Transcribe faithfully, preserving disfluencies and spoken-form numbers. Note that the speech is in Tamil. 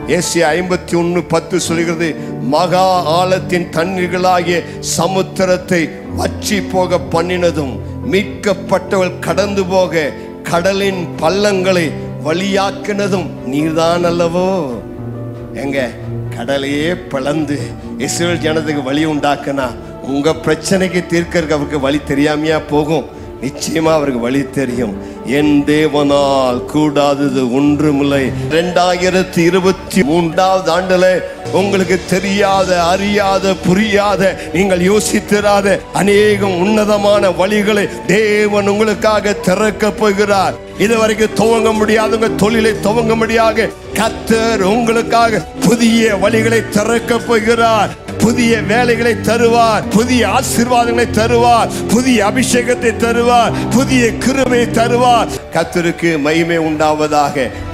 ஏசாயா ஐம்பத்தி ஒன்று பத்து சொல்கிறது, மகா ஆழத்தின் தண்ணீர்களாகிய சமுத்திரத்தை வற்றி போக பண்ணினதும் மீட்கப்பட்டவள் கடந்து போக கடலின் பள்ளங்களை வழியாக்கினதும் நீர்தான் அல்லவோ. எங்க கடலையே பிளந்து இஸ்ரவேல் ஜனத்துக்கு வழி உண்டாக்குனா உங்க பிரச்சனைக்கு தீர்க்கறதுக்கு அவருக்கு வழி தெரியாமையா போகும்? நிச்சயமா அவருக்கு வழி தெரியும். என் தேவனால் கூடாதது ஒன்றுமில்லை. இரண்டாயிரத்தி இருபத்தி மூன்றாவது ஆண்டுல உங்களுக்கு தெரியாத, அறியாத, புரியாத, நீங்கள் யோசித்திராத அநேகம் உன்னதமான வழிகளை தேவன் உங்களுக்காக திறக்க போகிறார். இதுவரைக்கும் துவங்க முடியாதவங்க தொழிலை துவங்க முடியாத கர்த்தர் உங்களுக்காக புதிய வழிகளை திறக்க போகிறார். புதிய வேலைகளை தருவார், புதிய ஆசீர்வாதங்களை தருவார், புதிய அபிஷேகத்தை தருவார், புதிய கிருபையை தருவார். கர்த்தருக்கு மகிமை உண்டாவதாக.